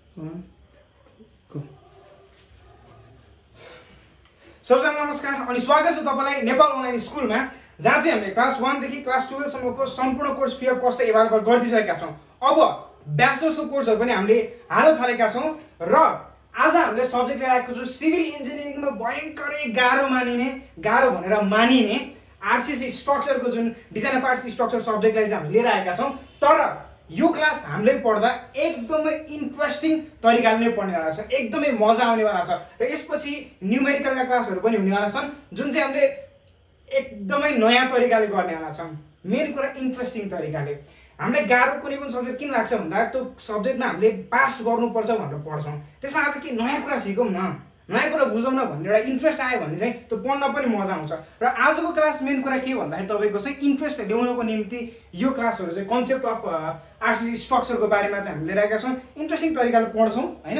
सबैजना नमस्कार अनि स्वागत छ तपाईलाई नेपाल अनलाइन स्कुलमा, जहाँ चाहिँ हामीले क्लास 1 देखि क्लास 12 सम्मको सम्पूर्ण course free of cost available गरिदिसकेका छौं। अब ब्याचलर्सको कोर्सहरु पनि हामीले हाल्न थालेका छौं र आज हामीले सब्जेक्ट लिएर आएको छु सिभिल इन्जिनियरिङमा भयंकरै गाह्रो भनेर मानिने आरसीसी स्ट्रक्चरको जुन डिजाइन अफ आरसीसी स्ट्रक्चर सब्जेक्टलाई चाहिँ हामीले लिएर आएका छौं। तर यो क्लास हामीले पढ्दा एकदमै इन्ट्रेस्टिङ तरिकाले नै पढ्नेवाला छ, एकदमै मजा आउनेवाला छ र यसपछि न्युमेरिकलका क्लासहरु पनि हुनेवाला छन् जुन चाहिँ हामीले एकदमै नयाँ तरिकाले गर्नेवाला छौं। मेन कुरा इन्ट्रेस्टिङ तरिकाले। हामीले गाह्रो कुनै पनि सब्जेक्ट किन लाग्छ भन्दा त्यो सब्जेक्टमा हामीले पास गर्नुपर्छ भनेर पढ्छौं। त्यसमा आज के नयाँ कुरा सिकौं न, नयाँ कुरा बुझौं न भन्ने एउटा इन्ट्रेस्ट आयो भने चाहिँ त्यो पढ्न पनि मजा आउँछ। र आजको क्लास मेन कुरा के भन्दाखेरि तपाईको चाहिँ इन्ट्रेस्ट ल्याउनको निम्ति यो क्लासहरु चाहिँ कन्सेप्ट अफ आरसीसी स्ट्रक्चरको बारेमा चाहिँ हामीले लिएका छौं। इन्ट्रेस्टिङ तरिकाले पढ्छौं हैन।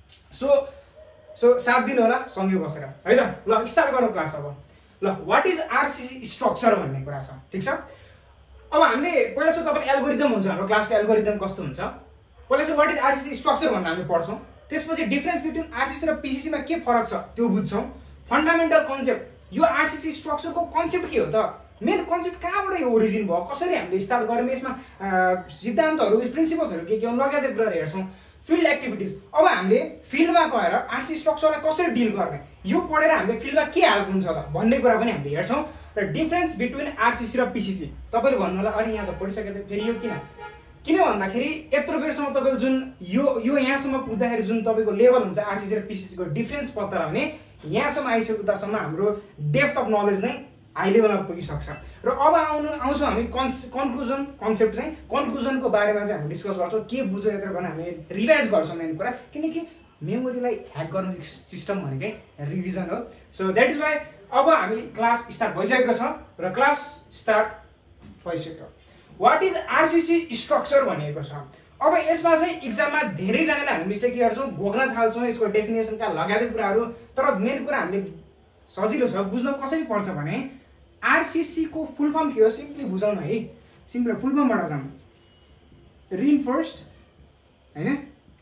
सो साथ दिनु होला सँगै बसेर है त। ल स्टार्ट गरौँ क्लास। अब ल व्हाट इज आरसीसी स्ट्रक्चर भन्ने कुरा छ, ठीक छ। अब हामीले पहिला चाहिँ तपाईले एल्गोरिदम हुन्छ, हाम्रो क्लासको एल्गोरिदम कस्तो हुन्छ, पहिला चाहिँ व्हाट इज आरसीसी स्ट्रक्चर भनेर हामी पढ्छौं। त्यसपछि डिफरेन्स बिट्विन आरसीसी र पीसीसी मा के फरक छ त्यो बुझ्छौं। फन्डामेन्टल कन्सेप्ट, यो आरसीसी स्ट्रक्चरको कन्सेप्ट के हो त, मेन कन्सेप्ट कहाँबाट यो ओरिजिन भयो, कसरी हामीले स्टार्ट गर्यौं, यसमा सिद्धान्तहरु प्रिन्सिपल्सहरु के हो लगायत कुरा हेर्छौं। फिल्ड एक्टिभिटिज, अब हामीले फिल्डमा गएर आरसीसी स्ट्रक्चरलाई कसरी डिल गर्ने, यो पढेर हामीले फिल्डमा के हाल्नु हुन्छ त भन्ने कुरा पनि हामीले हेर्छौं। र डिफरेन्स बिट्विन आरसीसी र पीसीसी, तपाईले भन्नु होला अनि यहाँ त पढिसके त फेरि यो किन भन्दाखेरि यत्रो बेरसम्म तपाईले जुन यो यहाँसम्म पुग्दाखेरि जुन तपाईको लेभल हुन्छ आरसीसी र पीसीसी को डिफरेन्स पत्ता लगाउने, यहाँसम्म आइसक्दासम्म हाम्रो डेप्थ अफ नलेज नै हाई लेभलमा पुगिसक्छ। र अब आउँछौँ हामी कन्क्लुजन कन्सेप्ट चाहिँ कन्क्लुजनको बारेमा चाहिँ हामी डिस्कस गर्छौँ। के बुझ्यो यत्रो भने हामी रिभाइज गर्छौँ मेन कुरा, किनकि मेमोरीलाई ह्याक गर्ने सिस्टम भनेकै रिभिजन हो। सो द्याट इज वाइ अब हामी क्लास स्टार्ट भइसकेको छ र क्लास स्टार्ट भइसक्यो। व्हाट इज आरसीसी स्ट्रक्चर भनेको छ। अब यसमा चाहिँ एक्जाममा धेरैजनाले हामी मिस्टेक गर्छौँ, घोक्न थाल्छौँ यसको डेफिनेसनका लगायत कुराहरू। तर मेन कुरा हामीले सजिलो छ बुझ्न कसरी पर्छ भने आरसीसी को फुल फर्म के हो सिम्पली बुझाउन है। सिम्पल फुल फर्मबाट जाउँ, रिइन्फोर्स्ड हैन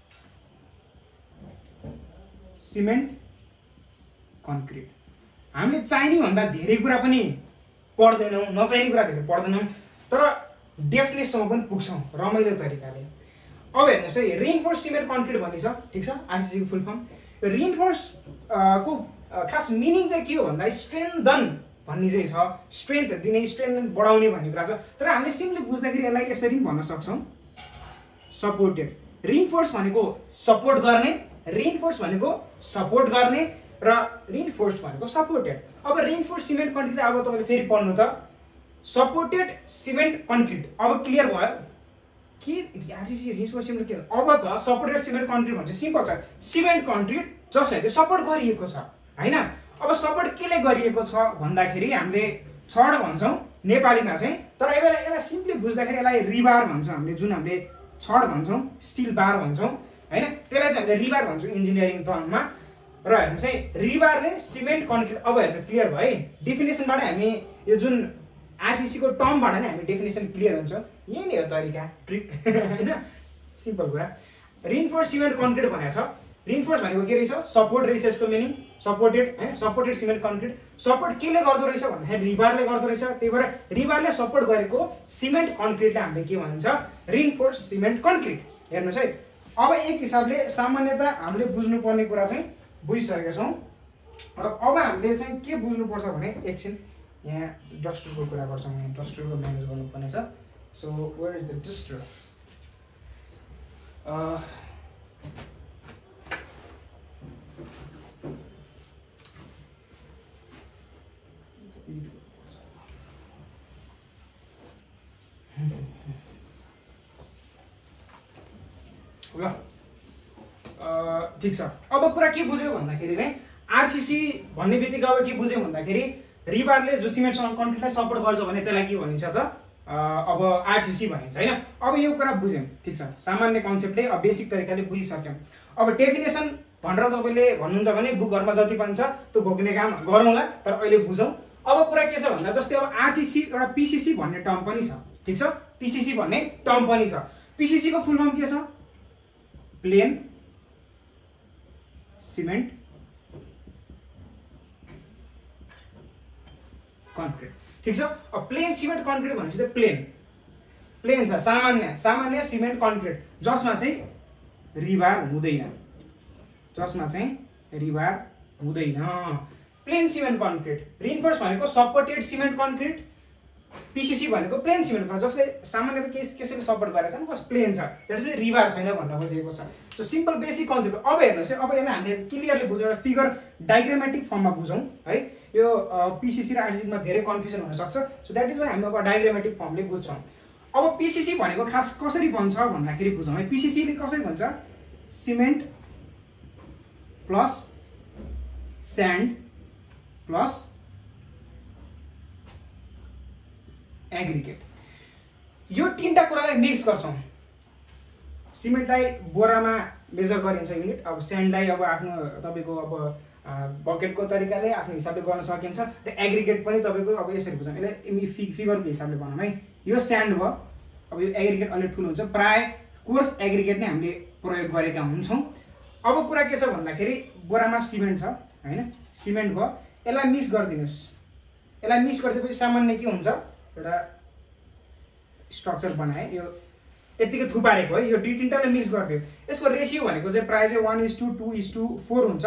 सिमेन्ट कन्क्रिट। हामीले चाहिने भन्दा धेरै कुरा पनि पढ्दैनौँ, नचाहिने कुरा धेरै पढ्दैनौँ, तर डेफिनेसनसम्म पनि पुग्छौँ रमाइलो तरिकाले। अब हेर्नुहोस् है, रिइन्फोर्स्ड सिमेन्ट कन्क्रिट भन्ने छ, ठीक छ, आरसीसी को फुल फर्म। रिइन्फोर्स्ड को खास मिनिङ चाहिँ के हो भन्दा स्ट्रेन्थन भन्ने चाहिँ छ, स्ट्रेन्थ दिने, स्ट्रेन्थ बढाउने भन्ने कुरा छ। तर हामीले सिम्पली बुझ्दाखेरि यसलाई यसरी पनि भन्न सक्छौँ, सपोर्टेड। रिइन्फोर्स भनेको सपोर्ट गर्ने, रिइन्फोर्स भनेको सपोर्ट गर्ने र रिइन्फोर्स्ड भनेको सपोर्टेड। अब रिइन्फोर्स्ड सिमेन्ट कन्क्रिट अब तपाईले फेरि पढ्नु त सपोर्टेड सिमेन्ट कन्क्रिट। अब क्लियर भयो कि आरसीसी रिइन्फोर्स्ड सिमेन्ट के हो। अब त सपोर्टेड सिमेन्ट कन्क्रिट भन्छ, सिम्पल छ, सिमेन्ट कन्क्रिट जसलाई चाहिँ सपोर्ट गरिएको छ हैन। अब सपोर्ट केले गरिएको छ भन्दाखेरि हामीले छड भन्छौँ नेपालीमा चाहिँ, तर यसलाई सिम्पली बुझ्दाखेरि यसलाई रिबार भन्छौँ हामीले, जुन हामीले छड भन्छौँ स्टिल बार भन्छौँ हैन, त्यसलाई चाहिँ हामीले रिबार भन्छौँ इन्जिनियरिङ टर्ममा। र हेर्नुहोस् है, रिबारले सिमेन्ट कन्क्रिट। अब हेर्नु क्लियर भयो है, डेफिनेसनबाट हामी यो जुन आरसीसी को टर्मबाट नै हामी डेफिनेसन क्लियर हुन्छ। यही नै हो तरिका, ट्रिक हैन, सिम्पल कुरा। रिइन्फोर्स्ड सिमेन्ट कन्क्रिट भनेको छ, रिइन्फोर्स भनेको के रहेछ, सपोर्ट रहेछ यसको मिनिङ, सपोर्टेड हैन, सपोर्टेड सिमेन्ट कन्क्रिट। सपोर्ट केले गर्दो रहेछ भन्दाखेरि रिबारले गर्दो रहेछ, त्यही भएर रिबारले सपोर्ट गरेको सिमेन्ट कन्क्रिटलाई हामीले के भन्छ, रिइन्फोर्स्ड सिमेन्ट कन्क्रिट। हेर्नुहोस् है, अब एक हिसाबले सामान्यतः हामीले बुझ्नुपर्ने कुरा चाहिँ बुझिसकेका छौँ। र अब हामीले चाहिँ के बुझ्नुपर्छ भने एकछिन यहाँ डस्टरको कुरा गर्छौँ, यहाँ डस्टरको म्यानेज गर्नुपर्ने छ। So where is the duster. ल ठीक छ। अब कुरा के बुझ्यो भन्दाखेरि चाहिँ आरसीसी भन्ने बित्तिकै अब के बुझ्यो भन्दाखेरि रिबारले जो सिमेन्ट कन्क्रिटलाई सपोर्ट गर्छ भने त्यसलाई के भनिन्छ त, अब आरसीसी भनिन्छ हैन। अब यो कुरा बुझ्यौँ, ठीक छ, सामान्य कन्सेप्टले अब बेसिक तरिकाले बुझिसक्यौँ। अब डेफिनेसन भनेर तपाईले भन्नुहुन्छ भने बुकहरुमा जति पनि छ त्यो घोक्ने काम गरौँला, तर अहिले बुझौँ। अब कुरा के छ भन्दा जस्तै अब आरसीसी एउटा पीसीसी भन्ने टर्म पनि छ, ठीक छ, पीसीसी भन्ने टर्म पनि छ। पीसीसी को फुल फर्म के छ, प्लेन सिमेन्ट कन्क्रिट। ठीक छ। अब प्लेन सिमेन्ट कन्क्रिट भनेपछि चाहिँ प्लेन छ, सामान्य सिमेन्ट कन्क्रिट जसमा चाहिँ रिबार हुँदैन, प्लेन सिमेन्ट कन्क्रिट। रिइन्फोर्स भनेको सपोर्टेड सिमेन्ट कन्क्रिट, पीसीसी भनेको प्लेन सिमेन्ट कन्क्रिट जसले सामान्यतः कसैले सपोर्ट गरेको छ बस प्लेन छ, त्यसले रिबार छैन भन्न खोजेको छ। So simple basic concept. अब हेर्नुहोस् है, अब यसलाई हामीले क्लियरली बुझौँ, एउटा फिगर डायग्रामेटिक फर्ममा बुझौँ है। यो पीसीसी र आरसीसीमा धेरै कन्फ्युजन हुन सक्छ, सो द्याट इज वाइ हामी अब डायग्रामेटिक फर्मले बुझ्छौँ। अब पीसीसी भनेको खास कसरी बन्छ भन्दाखेरि बुझौँ है। पीसीसीले कसरी भन्छ? Cement plus sand plus aggregate, यो तीनटा कुरालाई मिक्स गर्छौँ। सिमेन्टलाई बोरामा मेजर गरिन्छ युनिट, अब स्यान्डलाई अब आफ्नो तपाईँको अब बकेटको तरिकाले आफ्नो हिसाबले गर्न सकिन्छ, र एग्रिगेट पनि तपाईँको अब यसरी बुझौँ, यसलाई फिगरको हिसाबले बनाऊँ है। यो स्यान्ड भयो, अब यो एग्रिगेट अलि ठुलो हुन्छ, प्राय कोर्स एग्रिगेट नै हामीले प्रयोग गरेका हुन्छौँ। अब कुरा के छ भन्दाखेरि बोरामा सिमेन्ट छ होइन, सिमेन्ट भयो, यसलाई मिक्स गरिदिनुहोस्। यसलाई मिक्स गरिदिएपछि सामान्य के हुन्छ, एउटा स्ट्रक्चर बनाए, यो यतिकै थुपारेको है, यो तीनटाले मिक्स गरिदियो। यसको रेसियो भनेको चाहिँ प्राय चाहिँ 1:2:4 हुन्छ।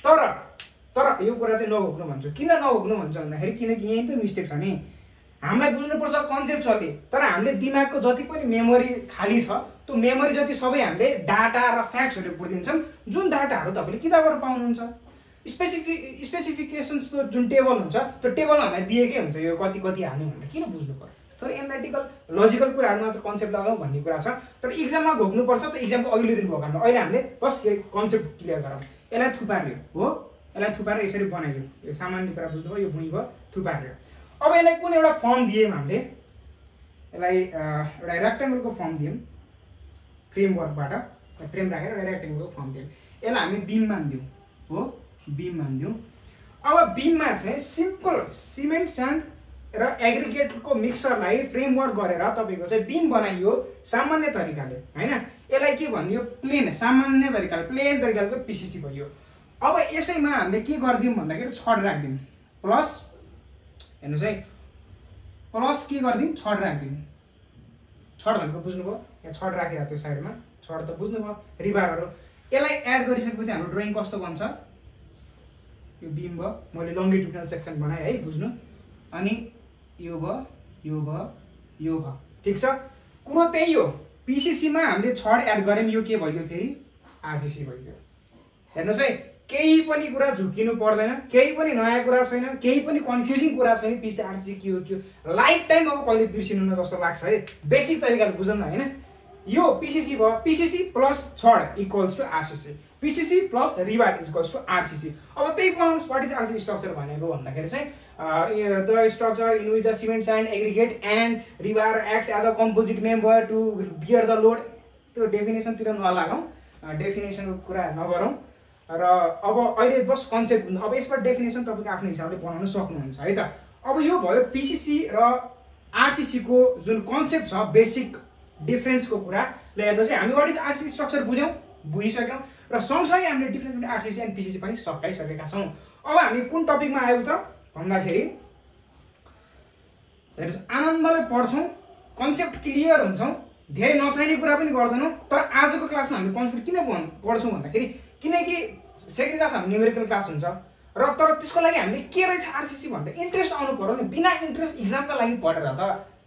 तर यो कुरा चाहिँ नभोग्नु भन्छु। किन नभोग्नु भन्छ भन्दाखेरि किनकि यही त मिस्टेक छ नि। हामीलाई बुझ्नुपर्छ कन्सेप्चुअली, तर हामीले दिमागको जति पनि मेमोरी खाली छ त्यो मेमोरी जति सबै हामीले डाटा र फ्याक्ट्सहरू पुर्दिन्छौँ, जुन डाटाहरू तपाईँले किताबबाट पाउनुहुन्छ। स्पेसिफिकेसन्स जुन टेबल हुन्छ त्यो टेबल हामीलाई दिएकै हुन्छ, यो कति हाल्नु भनेर किन बुझ्नु पर्यो। तर एनालिटिकल लजिकल कुराहरू मात्र कन्सेप्ट लगाउँ भन्ने कुरा छ, तर इक्जाममा घोक्नुपर्छ त इक्जामको अघिल्लो दिन घोकाउनु। अहिले हामीले बस के कन्सेप्ट क्लियर गरौँ। यसलाई थुपार्यो हो, यसलाई थुपारेर यसरी बनाइयो, यो सामान्य कुरा बुझ्नुभयो, यो भुइँ भयो, थुपार्यो। अब यसलाई कुन एउटा फर्म दियौँ हामीले, यसलाई एउटा रेक्टेङ्गलको फर्म दियौँ, फ्रेमवर्कबाट फ्रेम राखेर एउटा रेक्टेङ्गलको फर्म दियौँ। यसलाई हामी बिम मानिदिउँ हो, बिम मानिदिउँ। अब बिममा चाहिँ सिम्पल सिमेन्ट स्यान्ड र एग्रिगेटको मिक्सरलाई फ्रेमवर्क गरेर तपाईँको चाहिँ बिम बनाइयो सामान्य तरिकाले होइन। यसलाई के भनिदियो, सामान्य तरिकाले प्लेन तरिकाको पीसीसी भयो। अब यसैमा हामीले के गरिदिउँ भन्दाखेरि छड राखिदिउँ, प्लस हेर्नुहोस् है, प्लस के गरिदिउँ, छड राखिदिउँ। छड भनेको बुझ्नुभयो, यहाँ छड राखिरहेको थियो साइडमा, छड त बुझ्नुभयो, रिबारहरू। यसलाई एड गरिसकेपछि हाम्रो ड्रइङ कस्तो बन्छ, यो बिम भयो, मैले लङ्गिट्युडनल सेक्सन बनाएँ है, बुझ्नु। अनि यो भयो, यो भयो, यो भयो, ठिक छ। कुरो त्यही हो, पीसीसीमा हामीले छड एड गऱ्यौँ, यो के भइदियो फेरि आरसीसी भइदियो। हेर्नुहोस् है, केही पनि कुरा झुक्किनु पर्दैन, केही पनि नयाँ कुरा छैन, केही पनि कन्फ्युजिङ कुरा छैन। पीसी आरसीसी के हो लाइफ टाइम अब कहिले बिर्सिनु न जस्तो लाग्छ है, बेसिक तरिकाले बुझौँ न होइन। यो पीसीसी भयो, पीसीसी प्लस छड equals to RCC, PCC plus rebar equals to RCC. अब त्यही बनाउनुहोस्, वाट इज आरसीसी स्ट्रक्चर भनेको भन्दाखेरि चाहिँ the structure in which the cement sand aggregate and rebar acts as a composite member to bear the load. त्यो डेफिनेसनतिर नलागौँ, डेफिनेसनको कुरा नगरौँ। र अब अहिले बस कन्सेप्ट, अब यसमा डेफिनेसन तपाईँको आफ्नो हिसाबले बनाउन सक्नुहुन्छ है त। अब यो भयो पीसीसी र आरसीसीको जुन कन्सेप्ट छ, बेसिक डिफ्रेन्सको कुरा। ल हेर्नुहोस् है, हामी वाट इज आरसीसी स्ट्रक्चर बुझिसक्यौँ र सँगसँगै हामीले difference between RCC and PCC पनि सकाइसकेका छौँ। अब हामी कुन टपिकमा आयौँ त भन्दाखेरि हेर्नुहोस्, आनन्दले पढ्छौँ, कन्सेप्ट क्लियर हुन्छौँ, धेरै नचाहिने कुरा पनि गर्दैनौँ। तर आजको क्लासमा हामी कन्सेप्ट किन पढ्छौँ भन्दाखेरि किनकि सेकेन्ड क्लास हाम्रो न्युमेरिकल क्लास हुन्छ र तर त्यसको लागि हामीले के रहेछ आरसीसी भनेर इन्ट्रेस्ट आउनु पर्यो नि। बिना इन्ट्रेस्ट इक्जामका लागि पढेर त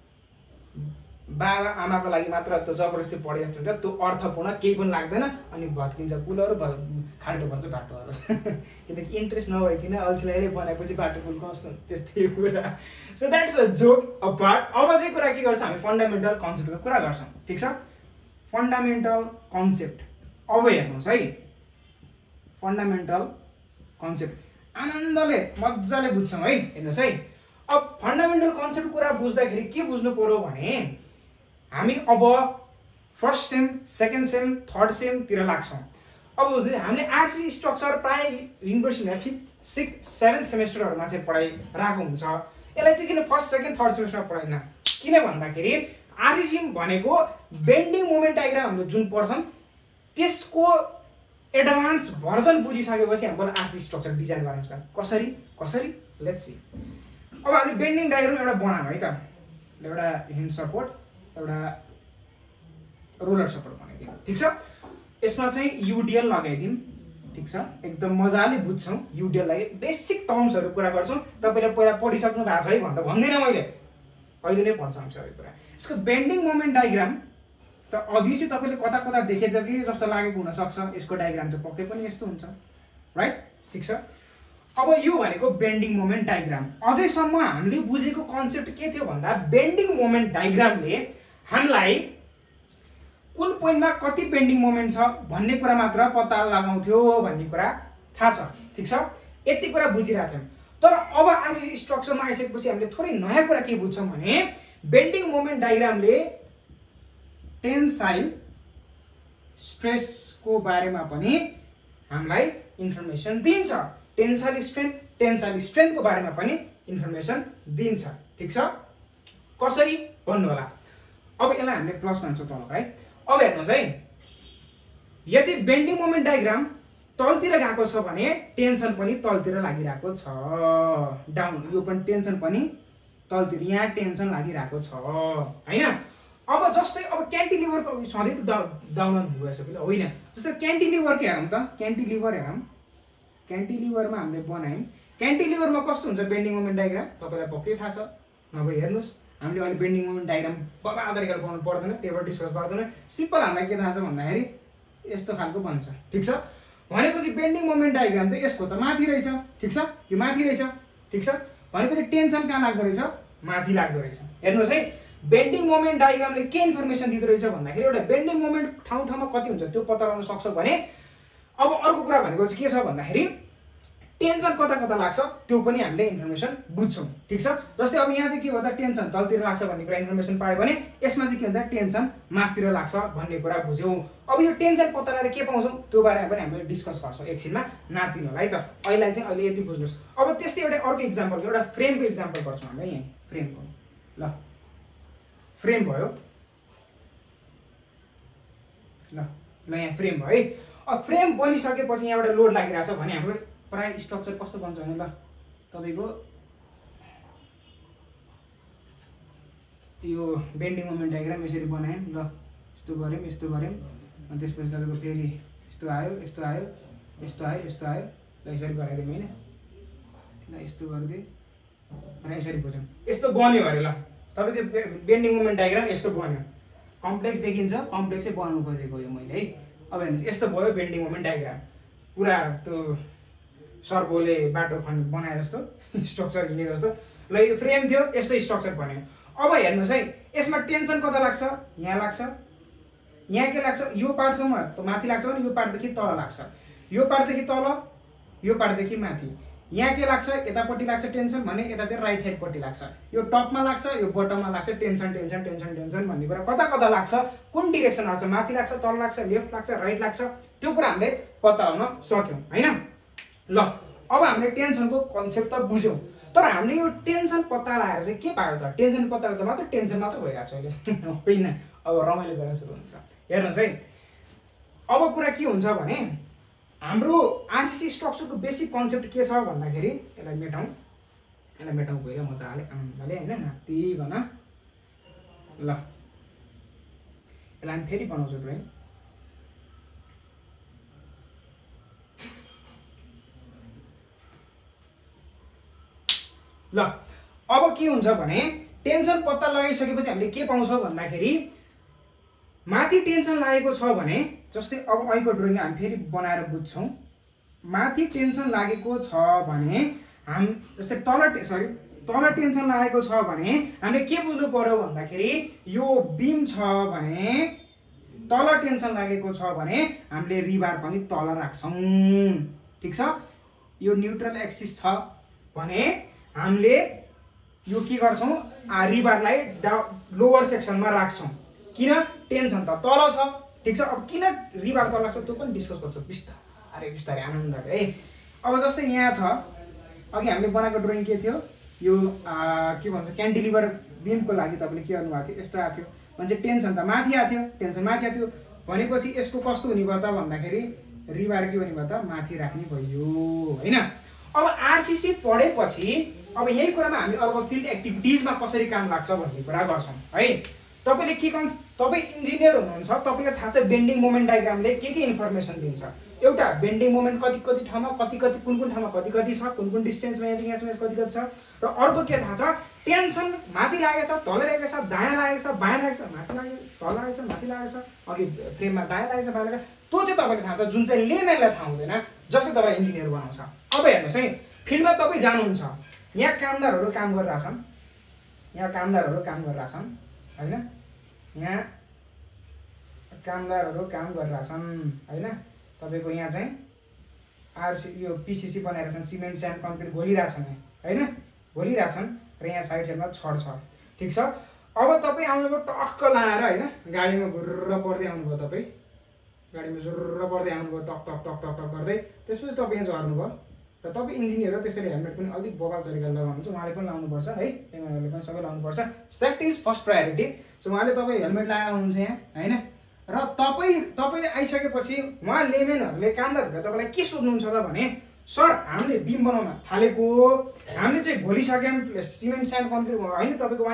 बाबा आमाको लागि मात्र त्यो जबरजस्ती पढे जस्तो हुन्छ, त्यो अर्थपूर्ण केही पनि लाग्दैन, अनि भत्किन्छ पुलहरू, खाल्टो पर्छ बाटोहरू। किनकि इन्ट्रेस्ट नभइकन अल्छीलाई बनाएपछि बाटो पुल कस्तो त्यस्तै कुरा। So that's a joke apart. अब चाहिँ कुरा के गर्छौँ हामी, फन्डामेन्टल कन्सेप्टको कुरा गर्छौँ, ठिक छ। फन्डामेन्टल कन्सेप्ट अब हेर्नुहोस् है, फन्डामेन्टल कन्सेप्ट आनन्दले मजाले बुझ्छौँ है। हेर्नुहोस् है, अब फन्डामेन्टल कन्सेप्ट कुरा बुझ्दाखेरि के बुझ्नु पर्यो भने हामी अब first sem, second sem, third सेमतिर लाग्छौँ। अब हामीले आरसीसी स्ट्रक्चर प्राय युनिभर्सिटीमा 5th, 6th, 7th सेमेस्टरहरूमा चाहिँ पढाइरहेको हुन्छ। यसलाई चाहिँ किन फर्स्ट, सेकेन्ड, थर्ड सेमेस्टरमा पढाइन्न, किन भन्दाखेरि आरसीसी भनेको बेन्डिङ मोमेन्ट डायग्राम हामीले जुन पढ्छौँ त्यसको एडभान्स भर्जन बुझिसकेपछि हाम्रो आरसी स्ट्रक्चर डिजाइन गर्ने हुन्छ। कसरी लेट्स सी। अब हामीले बेन्डिङ डायग्राम एउटा बनायौँ है त, एउटा हिन्ज सपोर्ट, एउटा रोलर सपोर्ट बनाइदिउँ, ठिक छ। यसमा चाहिँ युडिएल लगाइदिउँ, ठिक छ। एकदम मजाले बुझ्छौँ युडिएल लागि, बेसिक टर्म्सहरू कुरा गर्छौँ। तपाईँले पहिला पढिसक्नु भएको छ है भनेर भन्दिनँ मैले, अहिले नै पढ्छौँ सबै कुरा। यसको बेन्डिङ मोमेन्ट डायग्राम त अभियसली तपाईँले कता कता देखेछ कि जस्तो लागेको हुनसक्छ, यसको डायग्राम त पक्कै पनि यस्तो हुन्छ, राइट, ठिक छ। अब यो भनेको बेन्डिङ मोमेन्ट डायग्राम। अझैसम्म हामीले बुझेको कन्सेप्ट के थियो भन्दा बेन्डिङ मोमेन्ट डायग्रामले हामीलाई कुन पोइन्टमा कति बेन्डिङ मोमेन्ट छ भन्ने कुरा मात्र पत्ता लगाउँथ्यो भन्ने कुरा थाहा छ, ठिक छ। यति कुरा बुझिरहेको थियौँ। तर अब आरसी स्ट्रक्चरमा आइसकेपछि हामीले थोरै नयाँ कुरा के बुझ्छौँ भने बेन्डिङ मोमेन्ट डायग्रामले टेन्साइल स्ट्रेसको बारेमा पनि हामीलाई इन्फर्मेसन दिन्छ। टेन्साइल स्ट्रेन्थको बारेमा पनि इन्फर्मेसन दिन्छ, ठिक छ। कसरी भन्नु होला। अब यसलाई हामीले प्लस मान्छौँ तल है। अब हेर्नुहोस् है, यदि बेन्डिङ मोमेन्ट डायग्राम तलतिर गएको छ भने टेन्सन पनि तलतिर लागिरहेको छ, डाउन, यो पनि टेन्सन पनि तलतिर, यहाँ टेन्सन लागिरहेको छ हैन। अब जस्तै अब क्यान्टिलिभरको सधैँ त डाउन हुँदैछ कि होइन, जस्तै क्यान्टिलिभरको हेरौँ त, क्यान्टिलिभर हेरौँ। क्यान्टिलिभरमा हामीले बनायौँ, क्यान्टिलिभरमा कस्तो हुन्छ बेन्डिङ मोमेन्ट डायग्राम तपाईँलाई पक्कै थाहा छ, नभए हेर्नुहोस्। हामीले अहिले बेन्डिङ मोमेन्ट डायग्राम बबाल तरिकाले बनाउनु पर्दैन, त्यहीबाट डिस्कस गर्दैन। सिम्पल हामीलाई के थाहा छ भन्दाखेरि यस्तो खालको बन्छ, ठिक छ। भनेपछि बेन्डिङ मोमेन्ट डायग्राम त यसको त माथि रहेछ, ठिक छ, यो माथि रहेछ, ठिक छ। भनेपछि टेन्सन कहाँ लाग्दो रहेछ, माथि लाग्दो रहेछ। हेर्नुहोस् है, बेन्डिङ मोमेन्ट डायग्रामले के इन्फर्मेसन दिँदो रहेछ भन्दाखेरि एउटा बेन्डिङ मोमेन्ट ठाउँ ठाउँमा कति हुन्छ त्यो पत्ता लगाउन सक्छ भने। अब अर्को कुरा भनेको चाहिँ के छ भन्दाखेरि टेन्सन कता कता लाग्छ त्यो पनि हामीले इन्फर्मेसन बुझ्छौँ, ठिक छ। जस्तै अब यहाँ चाहिँ के भन्दा टेन्सन तलतिर लाग्छ भन्ने कुरा इन्फर्मेसन पायो भने यसमा चाहिँ के भन्दा टेन्सन मासतिर लाग्छ भन्ने कुरा बुझ्यौँ। अब यो टेन्सन पत्ता लगाएर के पाउँछौँ त्यो बारेमा पनि हामीले डिस्कस गर्छौँ एकछिनमा, नातिनु होला है त। अहिले यति बुझ्नुहोस्। अब त्यस्तै एउटा अर्को इक्जाम्पल, एउटा फ्रेमको इक्जाम्पल गर्छौँ हामीले यहीँ फ्रेमको। ल फ्रेम भयो, ल यहाँ फ्रेम भयो है। अब फ्रेम बनिसकेपछि यहाँबाट लोड लागिरहेछ भने हाम्रो प्राय स्ट्रक्चर कस्तो बन्छ भने ल तपाईँको यो बेन्डिङ मोमेन्ट डायग्राम यसरी बनायौँ, ल यस्तो गऱ्यौँ अनि त्यसपछि तपाईँको फेरि यस्तो आयो, ल यसरी गराइदिउँ होइन, ल यस्तो गरिदिएँ र यसरी बुझौँ, यस्तो बन्यो अरे। ल तपाईँको बेन्डिङ मोमेन्ट डायग्राम यस्तो बन्यो, कम्प्लेक्स देखिन्छ, कम्प्लेक्सै बनाउनु खोजेको यो मैले है। अब हेर्नुहोस् यस्तो भयो बेन्डिङ मोमेन्ट डायग्राम, पुरा त्यो सर्पोले बाटो बनाए जस्तो स्ट्रक्चर हिँडेको जस्तो। ल यो फ्रेम थियो, यस्तो स्ट्रक्चर बन्यो। अब हेर्नुहोस् है, यसमा टेन्सन कता लाग्छ, यहाँ लाग्छ, यहाँ के लाग्छ, यो पार्टसम्म माथि लाग्छ भने यो पार्टदेखि तल लाग्छ, यो पार्टदेखि तल, यो पार्टदेखि माथि। यहाँ के लाग्छ, यतापट्टि लाग्छ टेन्सन भने यतातिर राइट साइडपट्टि लाग्छ, यो टपमा लाग्छ, यो बटममा लाग्छ, टेन्सन भन्ने कुरा कता कता लाग्छ, कुन डिरेक्सन लाग्छ, माथि लाग्छ, तल लाग्छ, लेफ्ट लाग्छ, राइट लाग्छ, त्यो कुरा हामीले पत्ता लगाउन सक्यौँ होइन। ल अब हामीले टेन्सनको कन्सेप्ट त बुझ्यौँ, तर हामीले यो टेन्सन पत्ता लगाएर चाहिँ के पायो त, टेन्सन पत्ता लगाएर मात्र टेन्सन मात्र भइरहेको छ अहिले होइन। अब रमाइलो गर्न सुरु हुन्छ। हेर्नुहोस् है, अब कुरा के हुन्छ भने हाम्रो आरसीसी स्ट्रक्चरको बेसिक कन्सेप्ट के छ भन्दाखेरि यसलाई मेटाउँ पहिला मजाले आनन्दले होइन, नातिकन। ल यसलाई हामी फेरि बनाउँछौँ ड्रइङ। ल अब के हुन्छ भने टेन्सन पत्ता लगाइसकेपछि हामीले के पाउँछौँ भन्दाखेरि माथि टेन्सन लागेको छ भने, जस्तै अब अहिलेको ड्रइङ हामी फेरि बनाएर बुझ्छौँ। माथि टेन्सन लागेको छ भने जस्तै तल टेन्सन लागेको छ भने हामीले के बुझ्नु पर्यो भन्दाखेरि यो बिम छ भने तल टेन्सन लागेको छ भने हामीले रिबार पनि तल राख्छौँ, ठिक छ। यो न्युट्रल एक्सिस छ भने हामीले यो के गर्छौँ, रिबारलाई लोवर सेक्सनमा राख्छौँ। किन, टेन्सन त तल छ, ठिक छ। अब किन रिबार तल लाग्छ त्यो पनि डिस्कस गर्छौँ बिस्तारै आनन्दले है। अब जस्तै यहाँ छ, अघि हामीले बनाएको ड्रइङ के थियो, यो के भन्छ क्यान्टिलिभर बिमको लागि तपाईँले के गर्नुभएको थियो, यस्तो आएको थियो भने चाहिँ टेन्सन त माथि आएको थियो, भनेपछि यसको कस्तो हुने भयो त भन्दाखेरि रिबार के भने त माथि राख्ने भयो हैन। अब आरसीसी पढेपछि अब यही कुरामा हामी अर्को फिल्ड एक्टिभिटिजमा कसरी काम लाग्छ भन्ने कुरा गर्छौं है। तपाईले के गर्नु, तपाई इन्जिनियर हुनुहुन्छ, तपाईलाई थाहा छ बेन्डिङ मोमेन्ट डायग्रामले के इन्फर्मेसन दिन्छ। एउटा बेन्डिङ मोमेन्ट कति ठाउँमा कुन ठाउँमा कति छ, कुन डिस्टेन्समा यहाँसम्म कति छ, र अर्को के थाहा छ टेन्सन माथि लागेछ तल लागेको छ दायाँ लागेको छ बायाँ लागेको छ माथि लागेको तल लागेको छ माथि लागेको छ अघि फ्रेममा दायाँ लागेको छ बायाँ लागेको छ, त्यो चाहिँ तपाईलाई थाहा छ जुन चाहिँ लेमेनलाई थाहा हुँदैन, जसले तपाईलाई इन्जिनियर बनाउँछ। अब हेर्नुस् है, फिल्डमा तपाई जानुहुन्छ, यहाँ कामदारहरू काम गरिरहेछन्, यहाँ कामदारहरू काम गरिरहेछन् हैन, यहाँ कामदारहरू काम गरिरहेछन् हैन। तपाईको यहाँ चाहिँ आरसी यो पीसीसी बनाइरहेछन्, सिमेन्ट स्यान्ड कन्क्रिट घोलिरहेछन् हैन, घोलिरहेछन् र यहाँ साइड साइडमा छड छ ठीक छ। अब तपाई आउनुभयो टक्क लाएर हैन, गाडीमा घुर्र पर्दै आउनुभयो, तपाई गाडीमा जुर्र पर्दै आउनुभयो टक टक टक टक टक गर्दै, त्यसपछि तपाई यहाँ झर्नुभयो र तपाई इन्जिनियर हो, त्यसैले हेलमेट पनि अलिक बबाल तरिकाले लगाउनुहुन्छ, उहाँले पनि लाउनुपर्छ है, एमएनहरूले पनि सबै लाउनुपर्छ। Safety is first priority. So उहाँले तपाई हेलमेट लगाएर आउनुहुन्छ यहाँ हैन, र तपाई आइसकेपछि उहाँ लेमेनहरूले कामदारहरूले तपाईलाई के सोध्नुहुन्छ त भने सर हामीले बिम बनाउन थालेको, हामीले चाहिँ घोलिसक्यौँ सिमेन्ट स्यान्ड कन्क्रिट हैन, तपाईको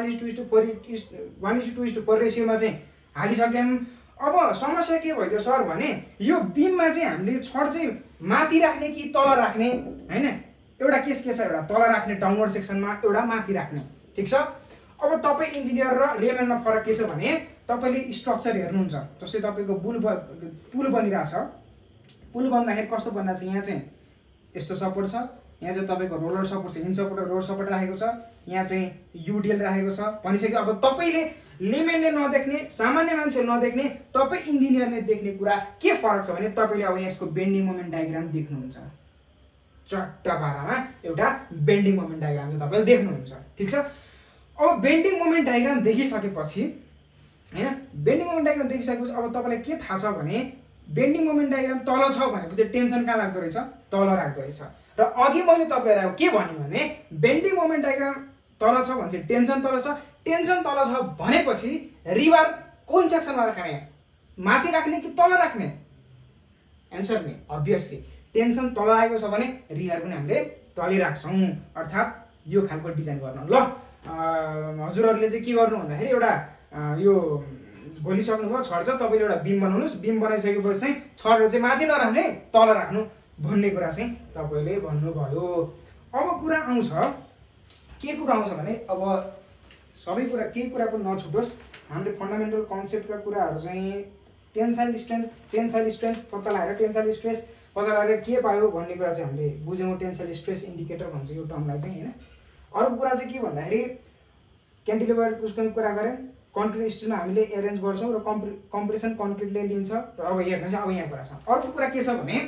1:2:4 रेसियोमा चाहिँ हालिसक्यौँ। अब समस्या के भइदियो सर भने यो बिममा चाहिँ हामीले छड चाहिँ माथि राख्ने कि तल राख्ने हैन। एउटा केस के छ, एउटा तल राख्ने डाउनवर्ड सेक्सनमा, एउटा माथि राख्ने ठीक छ। अब तपाई इन्जिनियर र लेमनमा फरक के छ भने तपाईले स्ट्रक्चर हेर्नुहुन्छ, जस्तै तपाईको पुल बनिरहेछ, पुल बन्दाखेरि कस्तो बन्दा छ, यहाँ चाहिँ यस्तो सपोर्ट छ, यहाँ चाहिँ तपाईको रोलर सपोर्ट छ, हिन्ज सपोर्ट र रोड सपोर्ट राखेको छ, यहाँ चाहिँ युडिएल राखेको छ भनिसक्यो। अब तपाईले लेमेनले नदेख्ने, सामान्य मान्छेले नदेख्ने, तपाई इन्जिनियरले देख्ने कुरा के फरक छ भने तपाईले अब यसको बेन्डिङ मोमेन्ट डायग्राम देख्नुहुन्छ, चट्ट पारामा एउटा बेन्डिङ मोमेन्ट डायग्राम चाहिँ तपाईले देख्नुहुन्छ ठीक छ। अब बेन्डिङ मोमेन्ट डायग्राम देखिसकेपछि हैन, बेन्डिङ मोमेन्ट डायग्राम देखिसकेपछि अब तपाईलाई के थाहा छ भने बेन्डिङ मोमेन्ट डायग्राम तल छ भनेपछि टेन्सन कहाँ लाग्दो रहेछ, तल राख्दो रहेछ। र अघि मैले तपाईहरुलाई के भने बेन्डिङ मोमेन्ट डायग्राम तल छ भने टेन्सन तल छ, टेन्सन तल छ भनेपछि रिबार कुन सेक्सनमा राख्ने, माथि राख्ने कि तल राख्ने? एन्सर नि अभियसली टेन्सन तल आएको छ भने रिबार पनि हामीले तलै राख्छौं, अर्थात् यो खालको डिजाइन गर्न। ल हजुरहरुले चाहिँ के गर्नु भन्दाखेरि एउटा यो घोलिसक्नुभयो छड छ, तपाईले एउटा बिम बनाउनुस्, बिम बनाइसकेपछि चाहिँ छडहरु चाहिँ माथि नराख्ने तल राख्नु भन्ने कुरा चाहिँ तपाईले भन्नुभयो। अब कुरा आउँछ, के कुरा आउँछ भने अब सबै कुरा केही कुरा पनि नछुटोस्, हामीले फन्डामेन्टल कन्सेप्टका कुराहरु चाहिँ टेन्साइल स्ट्रेन्थ पत्ता लगाएर टेन्साइल स्ट्रेस पत्ता लगाएर के पायो भन्ने कुरा चाहिँ हामीले बुझ्यौं। टेन्साइल स्ट्रेस इन्डिकेटर भन्छ यो टर्मलाई चाहिँ हैन। अर्को कुरा चाहिँ के भन्दाखेरि क्यान्टिलिभर उसको कुरा गरे, कन्क्रिट स्टिलमा हामीले एरेन्ज गर्छौं र कम्प्रेसन कन्क्रिटले लिन्छ। र अब हेर्नुस्, अब यहाँ कुरा छ, अर्को कुरा के छ भने,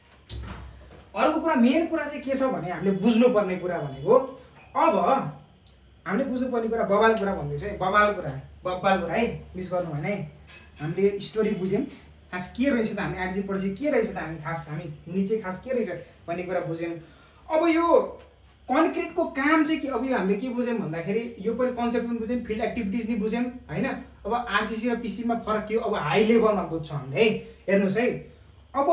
अर्को कुरा मेन कुरा चाहिँ के छ भने हामीले बुझ्नुपर्ने कुरा भनेको, अब हामीले बुझ्नुपर्ने कुरा बबाल कुरा भन्दैछु है, बबाल कुरा है, मिस गर्नु भएन है। हामीले स्टोरी बुझ्यौं, खास के रहेछ त हामी आरजी पढेपछि के रहेछ त हामी निचे खास के रहेछ भन्ने कुरा बुझ्यौं। अब यो कन्क्रिटको काम चाहिँ के, अब यो हामीले के बुझ्यौं भन्दाखेरि यो पनि कन्सेप्ट पनि बुझ्यौं, फिल्ड एक्टिभिटिज नि बुझ्यौं हैन। अब आरसीसी र पीसी मा फरक के हो अब हाई लेभलमा बुझ्छौं हामीले है। हेर्नुस् है, अब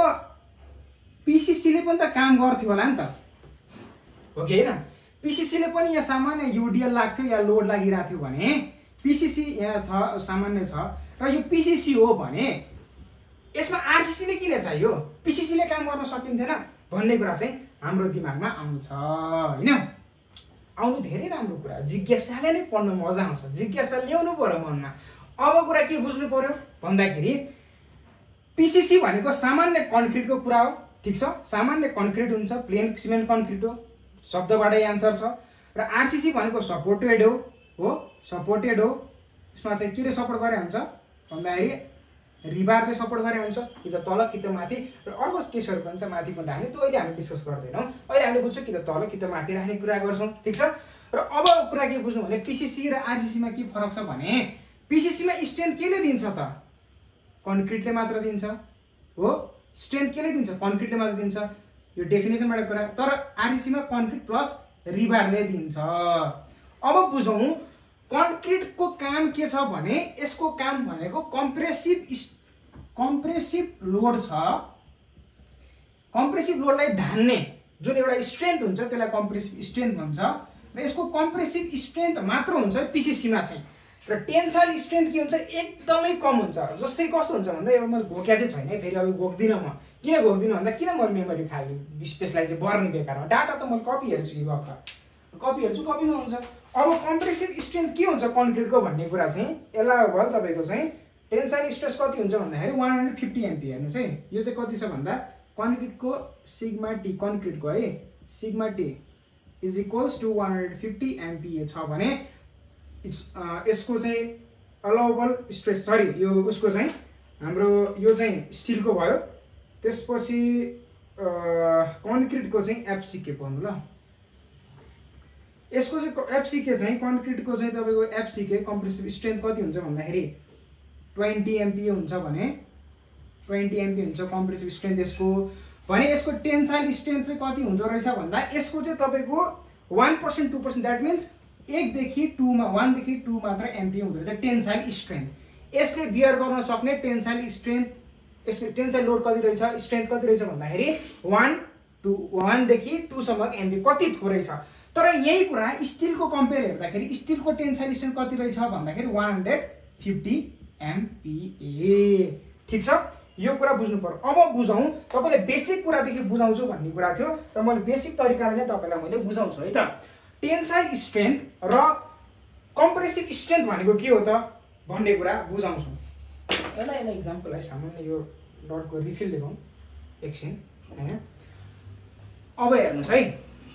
पीसीसी ले पनि त काम गर्थ्यो होला नि त, हो कि हैन? पीसीसी ले पनि यहाँ सामान्य युडिएल लाग्थ्यो या लोड लागिरहेको थियो भने पीसीसी यहाँ सामान्य छ र यो पीसीसी हो भने यसमा आरसीसी ले किन चाहियो, पीसीसी ले काम गर्न सकिन्थेन भन्ने कुरा चाहिँ हाम्रो दिमागमा आउँछ हैन। आउनु धेरै राम्रो कुरा, जिज्ञासाले नै पढ्न मजा आउँछ, जिज्ञासा ल्याउनु पर्यो मनमा। अब कुरा के बुझ्नु पर्यो भन्दाखेरि पीसीसी भनेको सामान्य कन्क्रिटको कुरा हो, ठीक छ? सामान्य कन्क्रिट हुन्छ, प्लेन सिमेन्ट कन्क्रिट हो, शब्दबाटै आन्सर छ। र आरसीसी भनेको सपोर्टेड हो, सपोर्टेड हो। यसमा चाहिँ के ले सपोर्ट गरे हुन्छ भन्दाखेरि रिबारले सपोर्ट गरे हुन्छ, कि त तल कि त माथि। र अर्को केसहरु पनि छ माथि पनि राख्ने, त्यो अहिले हामी डिस्कस गर्दैनौं। अहिले हामीले बुझ्छौं कि त तल कि त माथि राख्ने कुरा गर्छौं, ठीक छ? र अब कुरा के बुझ्नु भने पीसीसी र आरसीसी मा के फरक छ भने पीसीसी मा स्ट्रेन्थ केले दिन्छ त, कन्क्रिटले मात्र दिन्छ हो। स्ट्रेन्थ केले दिन्छ, कन्क्रिटले मात्र दिन्छ, यो डेफिनेसनबाट कुरा। तर आरसीसी मा कन्क्रिट प्लस रिबारले दिन्छ। अब बुझौं कन्क्रिटको काम के छ भने यसको काम भनेको कम्प्रेसिभ लोड छ, कम्प्रेसिभ लोडलाई धान्ने जुन एउटा स्ट्रेन्थ हुन्छ त्यसलाई कम्प्रेसिभ स्ट्रेन्थ भन्छ र यसको कम्प्रेसिभ स्ट्रेन्थ मात्र हुन्छ पिसिसीमा चाहिँ र टेन्साइल स्ट्रेन्थ के हुन्छ एकदमै कम हुन्छ। जस्तै कस्तो हुन्छ भन्दा एउटा मैले घोक्या चाहिँ छैन है, फेरि अब घोक्दिनँ म। किन घोक्दिनँ भन्दा किन मैले मेमोरी खाली स्पेसलाई चाहिँ बर्ने बेकारमा, डाटा त म कपी हेर्छु कि कपी हेर्छु कपीमा हुन्छ। अब कम्प्रेसिभ स्ट्रेन्थ के हुन्छ कन्क्रिटको भन्ने कुरा चाहिँ एलाउबल तपाईँको चाहिँ टेन्साइल स्ट्रेस कति हुन्छ भन्दाखेरि 150 MPa। हेर्नुहोस् है, यो चाहिँ कति छ भन्दा कन्क्रिटको सिग्मा टी, कन्क्रिटको है sigma T is equals to 150 MPa छ भने यसको चाहिँ अलाउबल स्ट्रेस, सरी यो उसको चाहिँ हाम्रो यो चाहिँ स्टिलको भयो, त्यसपछि कन्क्रिटको चाहिँ एफसीके भन्नु ल। यसको चाहिँ एफसीके चाहिँ कन्क्रिटको चाहिँ तपाईँको एफसीके कम्प्रेसिभ स्ट्रेन्थ कति हुन्छ भन्दाखेरि 20 MPa हुन्छ भने 20 MPa हुन्छ कम्प्रेसिभ स्ट्रेन्थ यसको। भने यसको टेन्साइल स्ट्रेन्थ चाहिँ कति हुँदो रहेछ भन्दा यसको चाहिँ तपाईँको 1% 2%, द्याट मिन्स 1 देखि 2 मा 1 देखि 2 मात्र MPa हुँदो रहेछ टेन्साइल स्ट्रेन्थ। यसले बियर गर्न सक्ने टेन्साइल स्ट्रेन्थ, यसको टेन्साइल लोड कति रहेछ, स्ट्रेन्थ कति रहेछ भन्दाखेरि 1 देखि 2 सम्म MPa, कति थोरै छ। तर यही कुरा स्टिलको कम्पेयर हेर्दाखेरि स्टिलको टेन्साइल स्ट्रेन्थ कति रहेछ भन्दाखेरि 150 MPa। ठिक छ, यो कुरा बुझ्नु पर्यो। अब बुझौँ, तपाईँले बेसिक कुरादेखि बुझाउँछु भन्ने कुरा थियो र मैले बेसिक तरिकाले नै तपाईँलाई मैले बुझाउँछु है त। टेन्साइल स्ट्रेन्थ र कम्प्रेसिभ स्ट्रेन्थ भनेको के हो त भन्ने कुरा बुझाउँछु। यसलाई इक्जाम्पललाई सामान्य यो डटको रिफिल देखाउँ एकछिन हैन। अब हेर्नुहोस् है,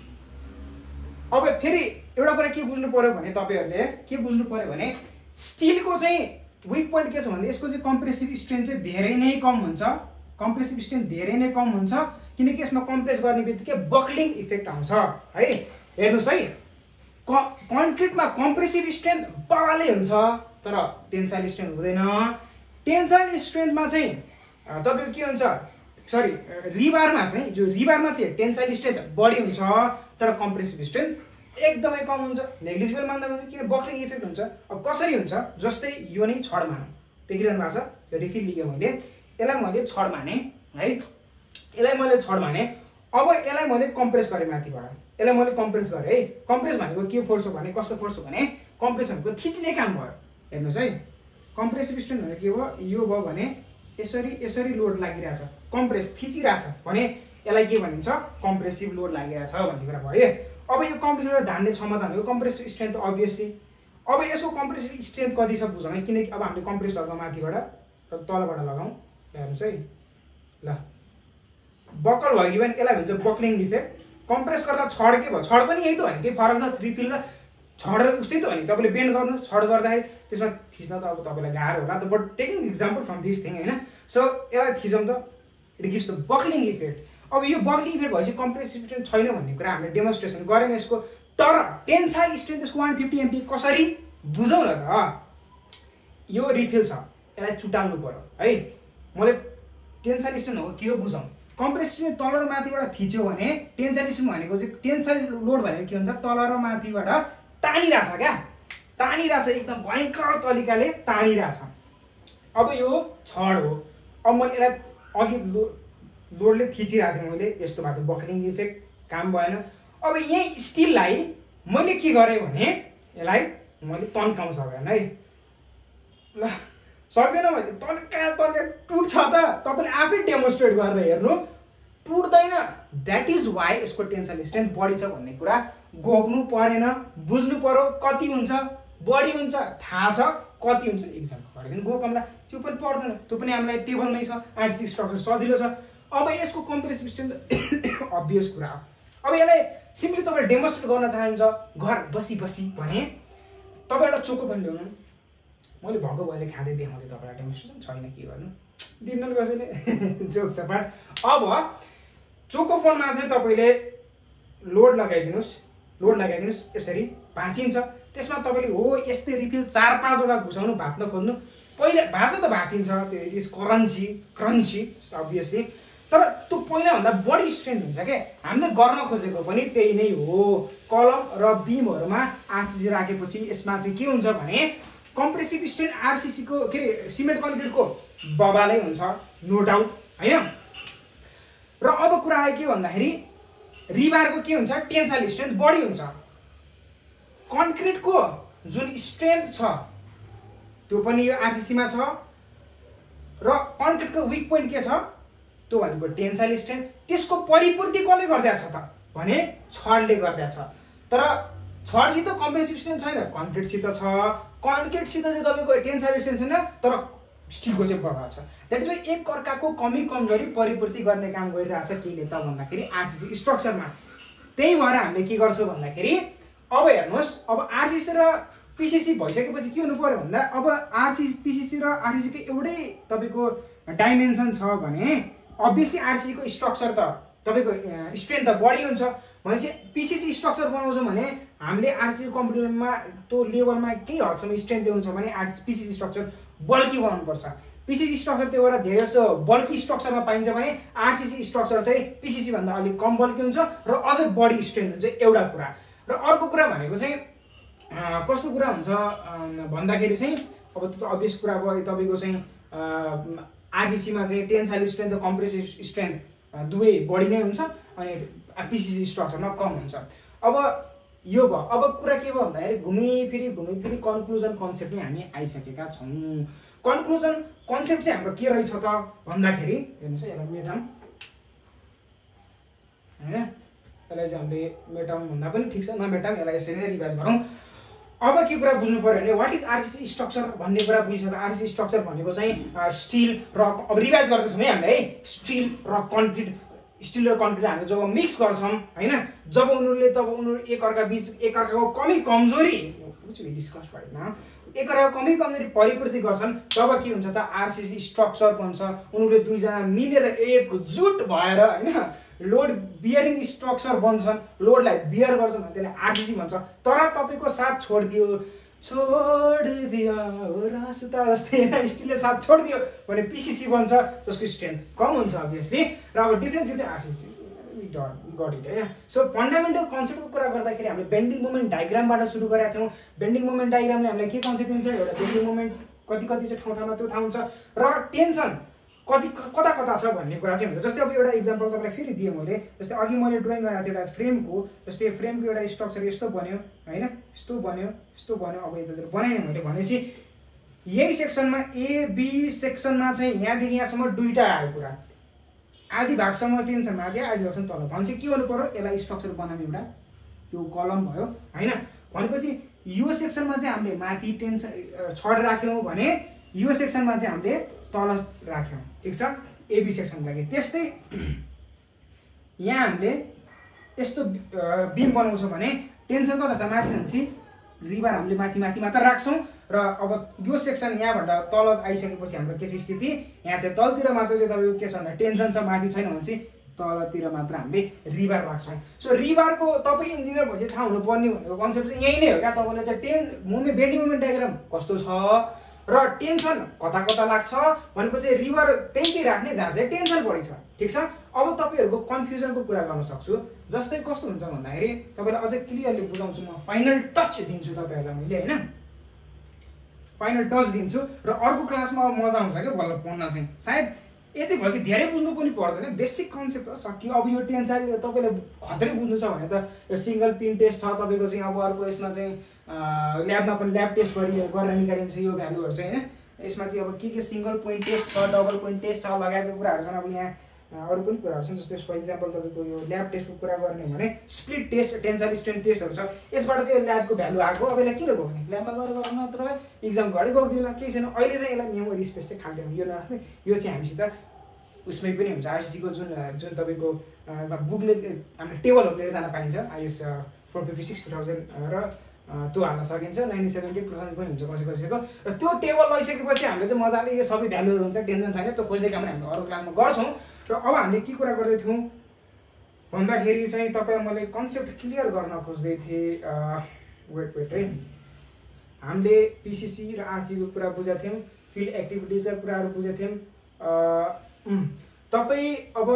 अब फेरि एउटा कुरा के बुझ्नु पर्यो भने तपाईँहरूले के बुझ्नु पर्यो भने स्टिलको चाहिँ विक पोइन्ट के छ भने यसको चाहिँ कम्प्रेसिभ स्ट्रेन्थ चाहिँ धेरै नै कम हुन्छ। कम्प्रेसिभ स्ट्रेन्थ धेरै नै कम हुन्छ किनकि यसमा कम्प्रेस गर्ने बित्तिकै बक्लिङ इफेक्ट आउँछ है। हेर्नुहोस् है, कन्क्रिटमा कम्प्रेसिभ स्ट्रेन्थ बगालै हुन्छ तर टेन्साइल स्ट्रेन्थ हुँदैन। टेन्साइल स्ट्रेन्थमा चाहिँ तपाईँको के हुन्छ, सरी रिबारमा चाहिँ जो रिबारमा चाहिँ टेन्साइल स्ट्रेन्थ बढी हुन्छ तर कम्प्रेसिभ स्ट्रेन्थ एकदमै कम हुन्छ, नेग्लिजिबल मान्दा हुन्छ किन बक्लिङ इफेक्ट हुन्छ। अब कसरी हुन्छ, जस्तै यो नै छड मानौँ, देखिरहनु भएको छ यो रिफिल लियो मैले, यसलाई मैले छड माने है, यसलाई मैले छड माने। अब यसलाई मैले कम्प्रेस गरेँ माथिबाट, यसलाई मैले कम्प्रेस गरेँ है। कम्प्रेस भनेको के फोर्स हो भने कस्तो फोर्स हो भने कम्प्रेस भनेको थिच्ने काम भयो। हेर्नुहोस् है, कम्प्रेसिभ स्ट्रेन्थ भनेको के भयो, यो भयो भने यसरी लोड लागिरहेछ, कम्प्रेस थिचिरहेछ भने यसलाई के भनिन्छ कम्प्रेसिभ लोड लागिरहेछ भन्ने कुरा भयो। अब यो कम्प्रेसिभ धान्ने क्षमता भनेको कम्प्रेसिभ स्ट्रेन्थ अभियसली। अब यसको कम्प्रेसिभ स्ट्रेन्थ कति छ बुझौँ है, किनकि अब हामीले कम्प्रेस गरेको माथिबाट र तलबाट लगाउँ। हेर्नुहोस् है, ल बकल भयो कि पनि यसलाई भन्छ बक्लिङ इफेक्ट। कम्प्रेस गर्दा छड के भयो, छड पनि यही त हो नि, केही फरक छ रिफिल र छड उस्तै त हो नि। तपाईँले बेन्ड गर्नु छड गर्दाखेरि त्यसमा थिच्न त अब तपाईँलाई गाह्रो होला त, but taking example from this thing होइन। सो यसलाई थिचौँ त, it gives the buckling effect. अब यो बक्लिङ इफेक्ट भएपछि कम्प्रेसिभ स्ट्रेन्थ छैन भन्ने कुरा हामीले डेमोन्स्ट्रेसन गऱ्यौँ यसको। तर टेन्साइल स्ट्रेन्थ यसको 150 MPa कसरी बुझौँ न त। यो रिफिल छ, यसलाई चुटाउनु पर्यो है। मैले टेन्साइल स्ट्रेन्थ हो के हो बुझौँ। कम्प्रेसिभ स्ट्रेन्थ तल र माथिबाट थिच्यो भने टेन्साइल स्ट्रेन्थ भनेको चाहिँ टेन्साइल लोड भनेको के हुन्छ, तल र माथिबाट तानिरहेछ क्या, तानिरहेछ एकदम भयङ्कर तरिकाले तानिरहेछ। अब यो छड हो, अब मैले यसलाई अघि लोडले थिचिरहेको थिएँ मैले, यस्तो भएको बक्लिङ इफेक्ट काम भएन। अब यही स्टिललाई मैले के गरेँ भने यसलाई मैले तन्काउँ सकेन है, ल सक्दैन मैले तन्का टुट्छ त, तपाईँले आफै डेमोन्स्ट्रेट गरेर हेर्नु टुट्दैन। द्याट इज वाइ यसको टेन्साइल स्ट्रेन्थ बढी छ भन्ने कुरा घोक्नु परेन, बुझ्नु पर्यो। कति हुन्छ, बढी हुन्छ थाहा छ, कति हुन्छ इक्जाम्पल गरिदिनु गोकमला, त्यो पनि पर्दैन, त्यो पनि हामीलाई टेबलमै छ, आर्टिस्टिक स्ट्रक्चर सजिलो छ। अब यसको कम्प्रेसिभ स्ट्रेन्थ अभियस कुरा हो। अब यसलाई सिम्पली तपाईँले डेमोन्स्ट्रेट गर्न चाहनुहुन्छ घर बसी भने तपाईँ एउटा चोको पनि ल्याउनु, मैले भएको भएले खाँदै देखाउँदै तपाईँलाई डेमोन्स्ट्रेसन छैन के गर्नु दिनु कसैले जोक सपाट। अब चोको फोनमा चाहिँ तपाईँले लोड लगाइदिनुहोस्, यसरी भाँचिन्छ। त्यसमा तपाईँले हो यस्तै रिफिल 4-5 वटा घुसाउनु, भाँच्न खोज्नु। पहिला भाँच्न त भाँचिन्छ, त्यो इट इज क्रन्ची अभियसली, तर त्यो पहिलाभन्दा बढी स्ट्रेन्थ हुन्छ क्या। हामीले गर्न खोजेको पनि त्यही नै हो। कलम र बिमहरूमा आरसिसी राखेपछि यसमा चाहिँ के हुन्छ भने कम्प्रेसिभ स्ट्रेन्थ आरसिसीको के अरे सिमेन्ट कन्क्रिटको बबालै हुन्छ, नो डाउट होइन। र अब कुरा आयो के भन्दाखेरि रिबारको के हुन्छ टेन्साइल स्ट्रेन्थ बढी हुन्छ कन्क्रिटको जुन स्ट्रेन्थ छ त्यो पनि यो आरसीसीमा छ र कन्क्रिटको विक पोइन्ट के छ त्यो भनेको टेन्साइल स्ट्रेन्थ त्यसको परिपूर्ति कसले गर्दैछ त भने छडले गर्दैछ तर छडसित कम्प्रेसिभ स्ट्रेन्थ छैन कन्क्रिटसित छ कन्क्रिटसित चाहिँ तपाईको टेन्साइल स्ट्रेन्थ छैन तर स्टिलको चाहिँ बढा छ द्याट इज वाइ एक अर्काको कमी कमजोरी परिपूर्ति गर्ने काम गरिरहेछ केले त भन्दाखेरि आरसीसी स्ट्रक्चरमा त्यही भएर हामीले के गर्छौँ भन्दाखेरि अब हेर्नुहोस् अब आरसीसी र पिसिसी भइसकेपछि के हुनु पर्यो भन्दा अब पिसिसी र आरसीसीको एउटै तपाईँको डाइमेन्सन छ भने अभियसली आरसीसीको स्ट्रक्चर त तपाईँको स्ट्रेन्थ त बढी हुन्छ भनेपछि पिसिसी स्ट्रक्चर बनाउँछ भने हामीले आरसीसी कम्प्युटरमा त्यो लेभलमा केही हदसम्म स्ट्रेन्थ ल्याउनु छ भने पिसिसी स्ट्रक्चर बल्की बनाउनुपर्छ पिसिसी स्ट्रक्चर त्यो भएर धेरै जस्तो बल्की स्ट्रक्चरमा पाइन्छ भने आरसीसी स्ट्रक्चर चाहिँ पिसिसी भन्दा अलिक कम बल्की हुन्छ र अझै बढी स्ट्रेन्थ हुन्छ एउटा कुरा र अर्को कुरा भनेको चाहिँ कस्तो कुरा हुन्छ भन्दाखेरि चाहिँ अब त्यो त अभियस कुरा भयो तपाईँको चाहिँ आरसीसीमा चाहिँ टेन्साइल स्ट्रेन्थ र कम्प्रेसिभ स्ट्रेन्थ दुवै बढी नै हुन्छ अनि पिसिसी स्ट्रक्चरमा कम हुन्छ अब यो भयो अब कुरा के भयो भन्दाखेरि घुमिफिरी कन्क्लुजन कन्सेप्टमै हामी आइसकेका छौँ कन्क्लुजन कन्सेप्ट चाहिँ हाम्रो के रहेछ त भन्दाखेरि हेर्नुहोस् है यसलाई मेटाम होइन यसलाई चाहिँ हामीले मेटाम भन्दा पनि ठिक छ नमेटाम यसलाई यसरी नै रिभाइज गरौँ अब के कुरा बुझ्नु पर्यो भने वाट इज आरसीसी स्ट्रक्चर भन्ने कुरा बुझिसक्यो आरसीसी स्ट्रक्चर भनेको चाहिँ स्टिल र अब रिभाइज गर्दैछौँ है हामीले है स्टिल र कन्क्रिट स्टिल र कन्क्रिट हामीले जब मिक्स गर्छौँ होइन जब उनीहरू एकअर्का बिच एकअर्काको कमी कमजोरी डिस्कस भएन एकअर्काको कमी कमजोरी परिपूर्ति गर्छन् तब के हुन्छ त आरसीसी स्ट्रक्चर बन्छ उनीहरूले दुईजना मिलेर एकजुट भएर होइन लोड बियरिङ स्ट्रक्चर बन्छन् लोडलाई बियर गर्छन् भने त्यसलाई आरसीसी भन्छ तर तपाईँको साथ छोडिदियो रास्ता जस्तै स्टिलले साथ छोडिदियो भने पिसिसी बन्छ जसको स्ट्रेन्थ कम हुन्छ अभियसली र अब डिफ्रेन्ट आरसीसी गट इट होइन सो फन्डामेन्टल कन्सेप्टको कुरा गर्दाखेरि हामीले बेन्डिङ मोमेन्ट डायग्रामबाट सुरु गरेका थियौँ बेन्डिङ मोमेन्ट डायग्रामले हामीलाई के कन्सेप्ट दिन्छ एउटा बेन्डिङ मोमेन्ट कति चाहिँ ठाउँमा त्यो थाहा हुन्छ र टेन्सन कता छ भन्ने कुरा चाहिँ हुन्छ जस्तै अब एउटा इक्जाम्पल तपाईँलाई फेरि दिएँ मैले जस्तै अघि मैले ड्रइङ गरेको थिएँ एउटा फ्रेमको जस्तै फ्रेमको एउटा स्ट्रक्चर यस्तो बन्यो होइन यस्तो बन्यो अब यतातिर बनाएँ मैले भनेपछि यही सेक्सनमा एबी सेक्सनमा चाहिँ यहाँदेखि यहाँसम्म दुईवटा आयो कुरा आधी भागसम्म टेन्सन माथि आधी भागसम्म तल भनेपछि के गर्नु पर्यो यसलाई स्ट्रक्चर बनाउने एउटा यो कलम भयो होइन भनेपछि यो सेक्सनमा चाहिँ हामीले माथि टेन्सन छड राख्यौँ भने यो सेक्सनमा चाहिँ हामीले तल राख्यौँ ठिक छ एबी सेक्सनको लागि त्यस्तै यहाँ हामीले यस्तो बिम बनाउँछौँ भने टेन्सन कता छ माथि छ भनेपछि रिबार हामीले माथि मात्र राख्छौँ र अब यो सेक्सन यहाँबाट तल आइसकेपछि हाम्रो के छ स्थिति यहाँ चाहिँ तलतिर मात्र चाहिँ तपाईँको के छ भन्दा टेन्सन छ माथि छैन भनेपछि तलतिर मात्र हामीले रिबार राख्छौँ सो रिबारको तपाईँ इन्जिनियर भएपछि थाहा हुनुपर्ने भनेको कन्सेप्ट चाहिँ यही नै हो क्या तपाईँले चाहिँ बेन्डिङ मोमेन्ट डायग्राम कस्तो छ र टेन्सन कता लाग्छ भनेपछि रिभर त्यही राख्ने जहाँ चाहिँ टेन्सन बढी छ ठिक छ अब तपाईँहरूको कन्फ्युजनको कुरा गर्न सक्छु जस्तै कस्तो हुन्छ भन्दाखेरि तपाईँलाई अझै क्लियरली बुझाउँछु म फाइनल टच दिन्छु तपाईँहरूलाई मैले होइन फाइनल टच दिन्छु र अर्को क्लासमा अब मजा आउँछ क्या बल्ल पढ्न चाहिँ सायद यति भएपछि धेरै बुझ्नु पनि पर्दैन बेसिक कन्सेप्ट हो सक्यो अब यो टेन्सन तपाईँले खतरै बुझ्नु छ भने त यो सिङ्गल पिन टेस्ट छ तपाईँको चाहिँ अब अर्को यसमा चाहिँ ल्याबमा पनि ल्याब टेस्ट गरेर निकालिन्छ यो भ्यालुहरू चाहिँ होइन यसमा चाहिँ अब के सिङ्गल पोइन्ट टेस्ट छ डबल पोइन्ट टेस्ट छ लगायतको कुराहरू छन् अब यहाँ अरू पनि कुराहरू छन् जस्तै फर इक्जाम्पल तपाईँको यो ल्याब टेस्टको कुरा गर्ने भने स्प्लिट टेस्ट टेन्साइल स्ट्रेन्थ टेस्टहरू छ यसबाट चाहिँ ल्याबको भ्यालु आएको अब यसलाई किन गयो भने ल्याबमा गरेर मात्र इक्जाम घडी गइदिनु केही छैन अहिले चाहिँ यसलाई मेमोरी स्पेस चाहिँ खाल्दैन यो नराख्ने यो चाहिँ हामीसित उसमै पनि हुन्छ आरसीसीको जुन तपाईँको बुकले हामीले टेबलहरू लिएर जान पाइन्छ आइएस 456 2000 र त्यो हाल्न सकिन्छ 97 2000 पनि हुन्छ कसैको र त्यो टेबल लैसकेपछि हामीले चाहिँ मजाले यो सबै भ्यालुहरू हुन्छ टेन्सन छैन त्यो खोज्ने काम हामीले अरू क्लासमा गर्छौँ र अब हामीले के कुरा गर्दै थियौँ भन्दाखेरि चाहिँ तपाईँलाई मैले कन्सेप्ट क्लियर गर्न खोज्दै थिएँ वेट है हामीले पिसिसी र आरसीको कुरा बुझेको थियौँ फिल्ड एक्टिभिटिजका कुराहरू बुझेको थियौँ तपाईँ अब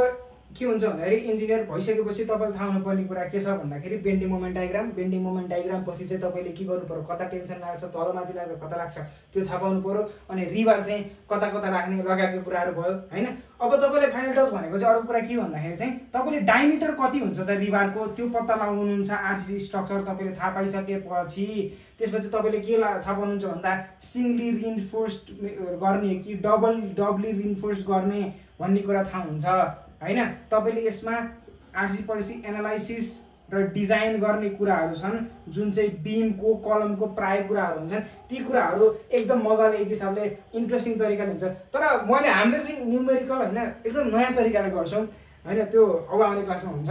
के हुन्छ भन्दाखेरि इन्जिनियर भइसकेपछि तपाईँले थाहा हुनुपर्ने कुरा के छ भन्दाखेरि बेन्डिङ मोमेन्ट डायग्राम पछि चाहिँ तपाईँले के गर्नु पर्यो, कता टेन्सन लाग्छ, तलमाथि लाग्छ, कता लाग्छ त्यो थाहा पाउनु पर्यो। अनि रिबार चाहिँ कता कता राख्ने लगायतको कुराहरू भयो हैन। अब तपाईँले फाइनल टच भनेको चाहिँ अरू कुरा के भन्दाखेरि चाहिँ तपाईँले डायमिटर कति हुन्छ त रिबारको त्यो पत्ता लगाउनुहुन्छ। आरसीसी स्ट्रक्चर तपाईँले थाहा पाइसकेपछि त्यसपछि तपाईँले के थाहा पाउनुहुन्छ भन्दा सिङ्गली रिइन्फोर्स्ड गर्ने कि डबली रिइन्फोर्स्ड गर्ने भन्ने कुरा थाहा हुन्छ हैन। तपाईँले यसमा आरसीसी पोलिसी एनालाइसिस र डिजाइन गर्ने कुराहरू छन् जुन चाहिँ बिमको कलमको प्राय कुराहरू हुन्छन्। ती कुराहरू एकदम मजाले एक हिसाबले इन्ट्रेस्टिङ तरिकाले हुन्छ। तर हामीले चाहिँ न्युमेरिकल हैन एकदम नयाँ तरिकाले गर्छौँ हैन। त्यो अब आउने क्लासमा हुन्छ